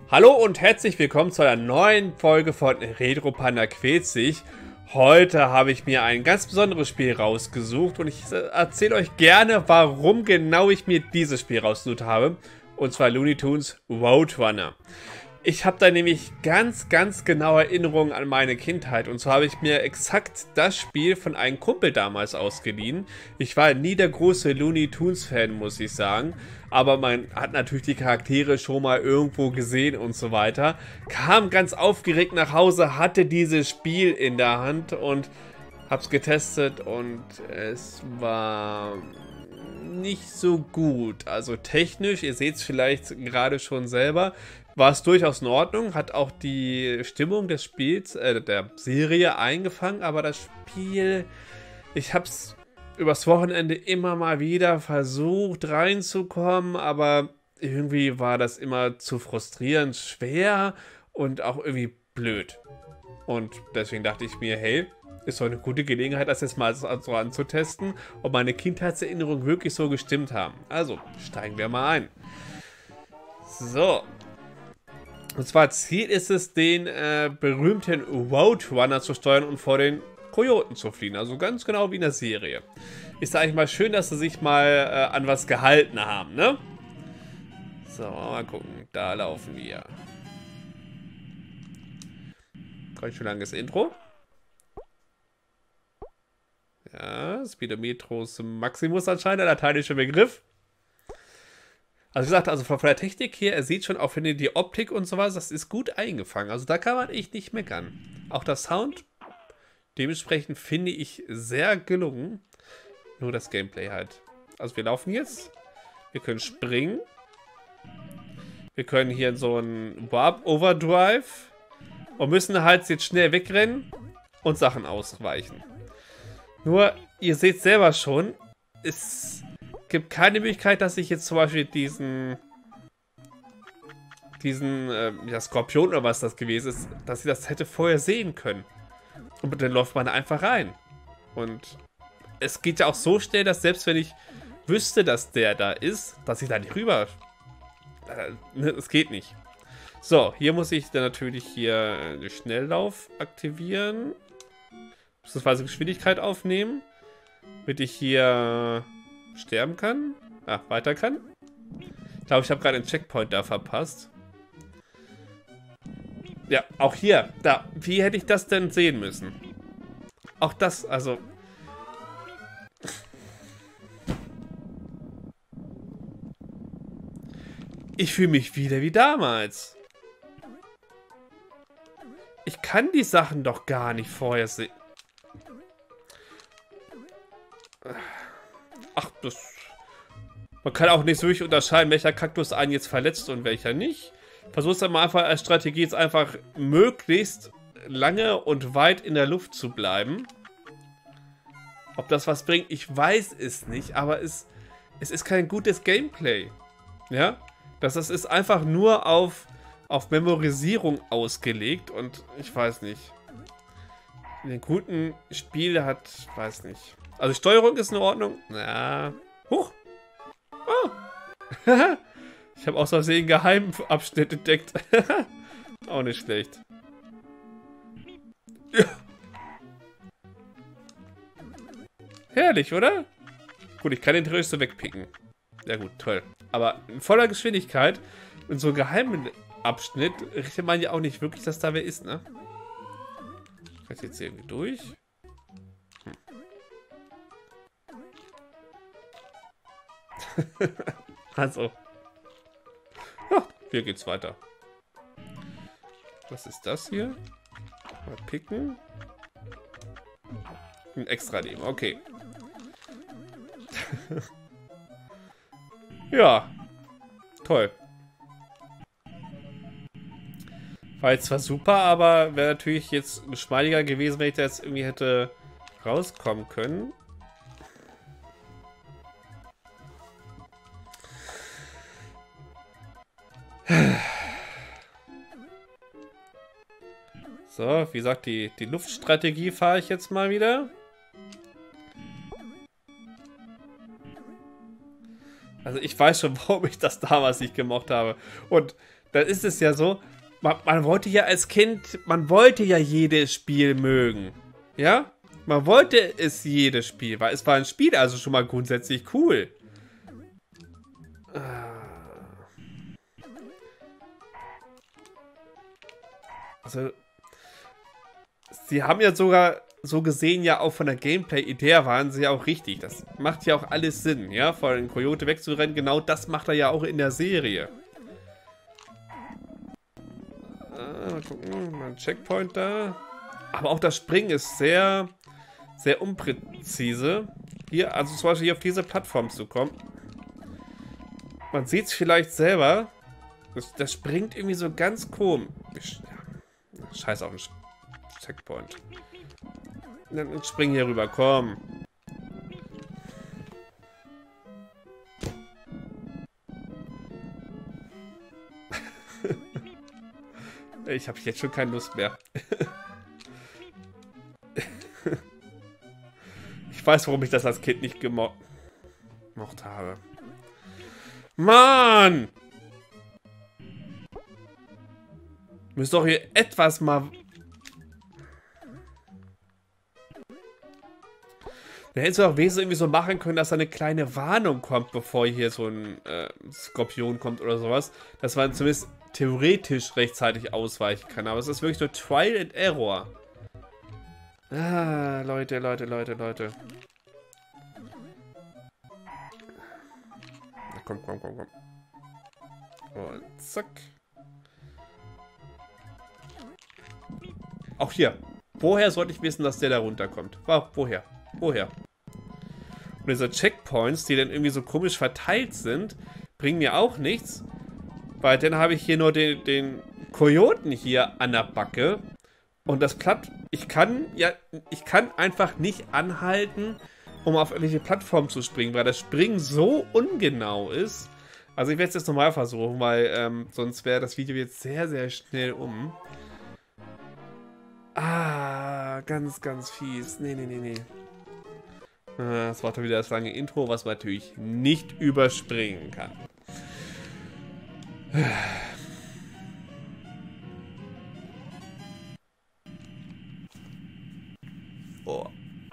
Hallo und herzlich willkommen zu einer neuen Folge von Retro Panda quält sich. Heute habe ich mir ein ganz besonderes Spiel rausgesucht und ich erzähle euch gerne, warum genau ich mir dieses Spiel rausgesucht habe. Und zwar Looney Tunes Roadrunner. Ich habe da nämlich ganz genaue Erinnerungen an meine Kindheit. Und zwar habe ich mir exakt das Spiel von einem Kumpel damals ausgeliehen. Ich war nie der große Looney Tunes Fan, muss ich sagen. Aber man hat natürlich die Charaktere schon mal irgendwo gesehen und so weiter. Kam ganz aufgeregt nach Hause, hatte dieses Spiel in der Hand und hab's getestet und es war nicht so gut. Also technisch, ihr seht es vielleicht gerade schon selber, war es durchaus in Ordnung, hat auch die Stimmung des Spiels, der Serie eingefangen, aber das Spiel, ich hab's übers Wochenende immer mal wieder versucht reinzukommen, aber irgendwie war das immer zu frustrierend, schwer und auch irgendwie blöd. Und deswegen dachte ich mir, hey, ist doch eine gute Gelegenheit, das jetzt mal so anzutesten, ob meine Kindheitserinnerungen wirklich so gestimmt haben. Also, steigen wir mal ein. So. Und zwar Ziel ist es, den berühmten Roadrunner zu steuern und vor den Kojoten zu fliehen. Also ganz genau wie in der Serie. Ist eigentlich mal schön, dass sie sich mal an was gehalten haben, ne? So, mal gucken. Da laufen wir. Ganz schön langes Intro. Ja, Speedometros Maximus anscheinend, der lateinische Begriff. Also wie gesagt, also von der Technik her, er sieht schon, auch wenn ihr die Optik und sowas, das ist gut eingefangen. Also da kann man echt nicht meckern. Auch der Sound, dementsprechend finde ich sehr gelungen. Nur das Gameplay halt. Also wir laufen jetzt. Wir können springen. Wir können hier in so einen Warp Overdrive. Und müssen halt jetzt schnell wegrennen und Sachen ausweichen. Nur, ihr seht selber schon, es gibt keine Möglichkeit, dass ich jetzt zum Beispiel diesen ja, Skorpion oder was das gewesen ist, dass ich das hätte vorher sehen können. Und dann läuft man einfach rein. Und es geht ja auch so schnell, dass selbst wenn ich wüsste, dass der da ist, dass ich da nicht rüber... Es geht nicht. So, hier muss ich dann natürlich hier den Schnelllauf aktivieren. Beziehungsweise Geschwindigkeit aufnehmen. Damit ich hier sterben kann. Ah, weiter kann. Ich glaube, ich habe gerade einen Checkpoint da verpasst. Ja, auch hier. Da. Wie hätte ich das denn sehen müssen? Auch das, also... Ich fühle mich wieder wie damals. Ich kann die Sachen doch gar nicht vorher sehen. Ach, das... Man kann auch nicht so wirklich unterscheiden, welcher Kaktus einen jetzt verletzt und welcher nicht. Versuch's dann mal einfach als Strategie jetzt einfach möglichst lange und weit in der Luft zu bleiben. Ob das was bringt, ich weiß es nicht, aber es ist kein gutes Gameplay. Ja? Das ist einfach nur auf Memorisierung ausgelegt und ich weiß nicht. In den guten Spiel hat, weiß nicht. Also Steuerung ist in Ordnung. Ja. Huch. Oh. Ich habe aus Versehen einen Geheimabschnitt entdeckt. Auch nicht schlecht. Ja. Herrlich, oder? Gut, ich kann den theoretisch so wegpicken. Ja gut, toll. Aber in voller Geschwindigkeit, in so einem geheimen Abschnitt, richtet man ja auch nicht wirklich, dass da wer ist, ne? Kann ich jetzt hier irgendwie durch? Also. Ja, hier geht's weiter. Was ist das hier? Mal picken. Ein extra Leben, okay. Ja. Toll. War jetzt zwar super, aber wäre natürlich jetzt geschmeidiger gewesen, wenn ich da jetzt irgendwie hätte rauskommen können. So, wie gesagt, die Luftstrategie fahre ich jetzt mal wieder. Also ich weiß schon, warum ich das damals nicht gemocht habe. Und Das ist es ja so. Man wollte ja als Kind, man wollte ja jedes Spiel mögen. Ja? Man wollte es jedes Spiel, weil es war ein Spiel, also schon mal grundsätzlich cool. Also, sie haben ja sogar so gesehen ja auch von der Gameplay-Idee waren sie ja auch richtig. Das macht ja auch alles Sinn, ja, von den Coyote wegzurennen. Genau das macht er ja auch in der Serie. Mal gucken, mal ein Checkpoint da. Aber auch das Springen ist sehr, sehr unpräzise. Hier, also zum Beispiel hier auf diese Plattform zu kommen. Man sieht es vielleicht selber. Das springt irgendwie so ganz komisch. Ja, scheiß auf den Checkpoint. Dann spring hier rüber, komm. Ich habe jetzt schon keine Lust mehr. Ich weiß, warum ich das als Kind nicht gemocht habe. Mann! Müsst doch hier etwas mal... Da hättest du auch wesentlich irgendwie so machen können, dass da eine kleine Warnung kommt, bevor hier so ein Skorpion kommt oder sowas. Dass man zumindest theoretisch rechtzeitig ausweichen kann. Aber es ist wirklich nur Trial and Error. Ah, Leute. Na, komm. Und zack. Auch hier. Woher sollte ich wissen, dass der da runterkommt? Woher? Und diese Checkpoints, die dann irgendwie so komisch verteilt sind, bringen mir auch nichts. Weil dann habe ich hier nur den Kojoten hier an der Backe. Und das ich kann einfach nicht anhalten, um auf irgendwelche Plattformen zu springen, weil das Springen so ungenau ist. Also ich werde es jetzt nochmal versuchen, weil sonst wäre das Video jetzt sehr, sehr schnell um. Ah, ganz, ganz fies. Nee. Das war doch wieder das lange Intro, was man natürlich nicht überspringen kann. Oh.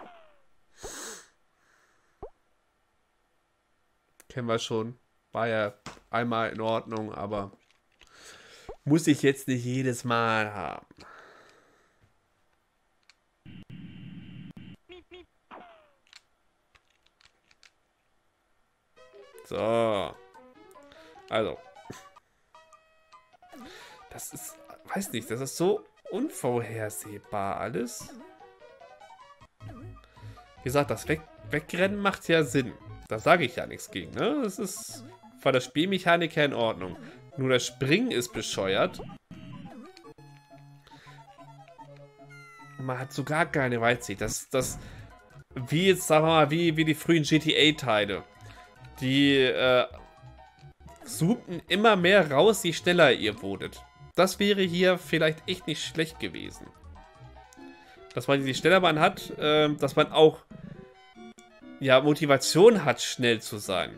Kennen wir schon. War ja einmal in Ordnung, aber muss ich jetzt nicht jedes Mal haben. So. Also. Das ist, weiß nicht, das ist so unvorhersehbar alles. Wie gesagt, das Wegrennen macht ja Sinn. Da sage ich ja nichts gegen, ne? Das ist von der Spielmechanik her in Ordnung. Nur das Springen ist bescheuert. Man hat so gar keine Weitsicht. Das wie jetzt, sagen wir mal, wie die frühen GTA-Teile. Die zoomten immer mehr raus, je schneller ihr wurdet. Das wäre hier vielleicht echt nicht schlecht gewesen. Dass man die Schnellerbahn hat, dass man auch ja, Motivation hat, schnell zu sein.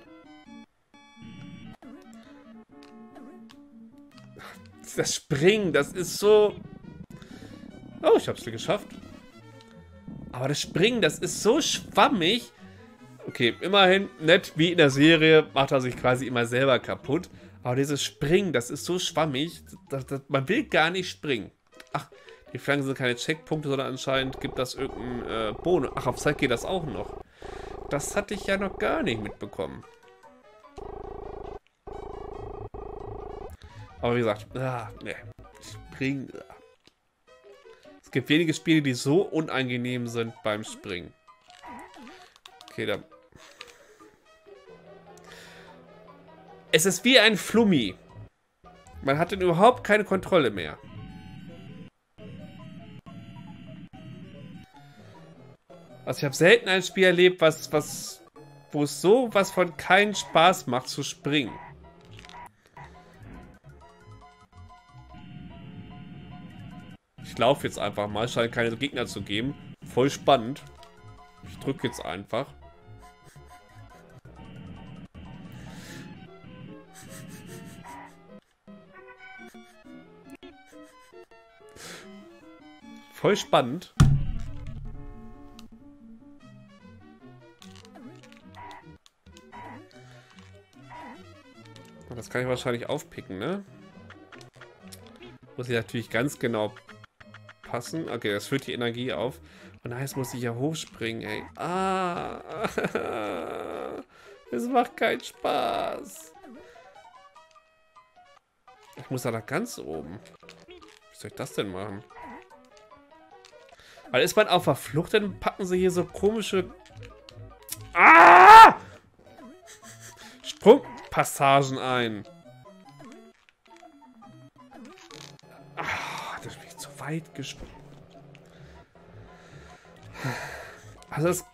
Das Springen, das ist so... Oh, ich hab's geschafft. Aber das Springen, das ist so schwammig. Okay, immerhin nett, wie in der Serie, macht er sich quasi immer selber kaputt. Aber dieses Springen, das ist so schwammig, man will gar nicht springen. Ach, die Flanken sind keine Checkpunkte, sondern anscheinend gibt das irgendeinen Bonus. Ach, auf Zeit geht das auch noch. Das hatte ich ja noch gar nicht mitbekommen. Aber wie gesagt, ne, Springen. Es gibt wenige Spiele, die so unangenehm sind beim Springen. Okay, da. Es ist wie ein Flummi. Man hat dann überhaupt keine Kontrolle mehr. Also ich habe selten ein Spiel erlebt, wo es sowas von keinen Spaß macht zu springen. Ich laufe jetzt einfach mal, scheint keine Gegner zu geben. Voll spannend. Ich drücke jetzt einfach. Voll spannend. Das kann ich wahrscheinlich aufpicken, ne? Muss ich natürlich ganz genau passen. Okay, das führt die Energie auf. Und jetzt muss ich ja hochspringen, ey. Ah! Es macht keinen Spaß. Ich muss da nach ganz oben. Wie soll ich das denn machen? Weil ist man auf der Flucht, dann packen sie hier so komische... Ah! Sprungpassagen ein. Ah, das bin ich zu weit gesprungen. Also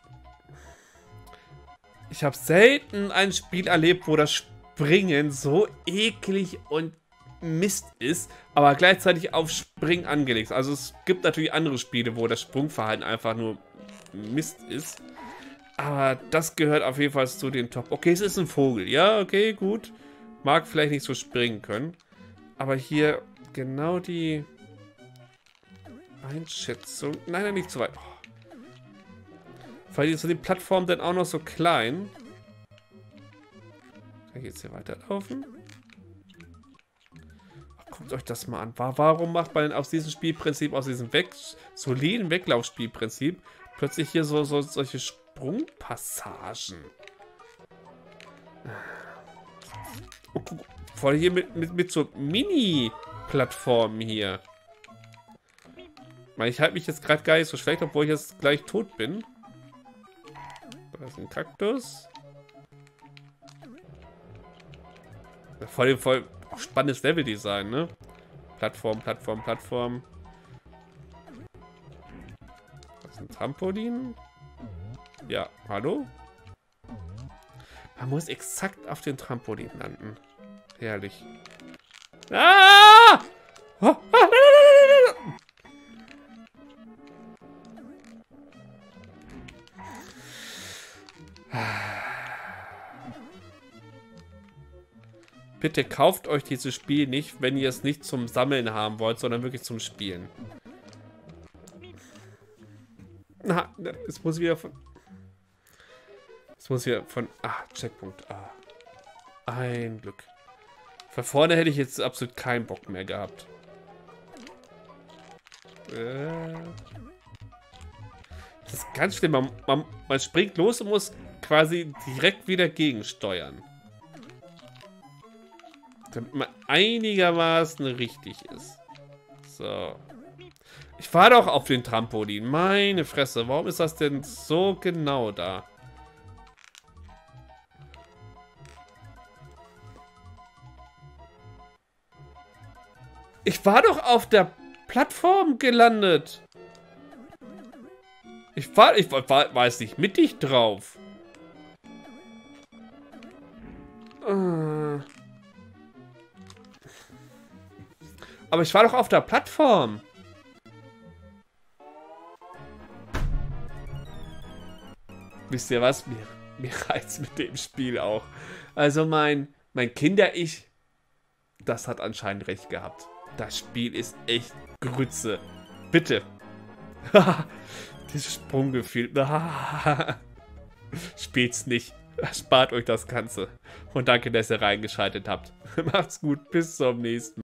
ich habe selten ein Spiel erlebt, wo das Springen so eklig und Mist ist, aber gleichzeitig auf Springen angelegt. Also es gibt natürlich andere Spiele, wo das Sprungverhalten einfach nur Mist ist. Aber das gehört auf jeden Fall zu den Top. Okay, es ist ein Vogel. Ja, okay, gut. Mag vielleicht nicht so springen können. Aber hier genau die Einschätzung. Nein, nein, nicht zu weit. Oh. Vielleicht sind die Plattformen dann auch noch so klein. Kann ich jetzt hier weiterlaufen? Guckt euch das mal an. Warum macht man denn aus diesem Spielprinzip, aus diesem soliden Weglaufspielprinzip, plötzlich hier solche Sprungpassagen? Oh, guck, voll hier mit so Mini-Plattformen hier. Ich halte mich jetzt gerade gar nicht so schlecht, obwohl ich jetzt gleich tot bin. Da ist ein Kaktus. Voll spannendes Leveldesign, ne? Plattform. Das ist ein Trampolin. Ja, hallo? Man muss exakt auf den Trampolin landen. Herrlich. Ah! Oh, nein. Bitte kauft euch dieses Spiel nicht, wenn ihr es nicht zum Sammeln haben wollt, sondern wirklich zum Spielen. Na, es muss wieder von... Ah, Checkpunkt. Ah. Ein Glück. Von vorne hätte ich jetzt absolut keinen Bock mehr gehabt. Das ist ganz schlimm. Man springt los und muss quasi direkt wieder gegensteuern. Damit man einigermaßen richtig ist. So. Ich war doch auf den Trampolin. Meine Fresse. Warum ist das denn so genau da? Ich war doch auf der Plattform gelandet. Ich war jetzt nicht mittig drauf. Aber ich war doch auf der Plattform. Wisst ihr was? Mir reizt mit dem Spiel auch. Also mein Kinder-Ich, das hat anscheinend recht gehabt. Das Spiel ist echt Grütze. Bitte. Dieses Sprunggefühl. Spielt's nicht. Spart euch das Ganze. Und danke, dass ihr reingeschaltet habt. Macht's gut. Bis zum nächsten Mal.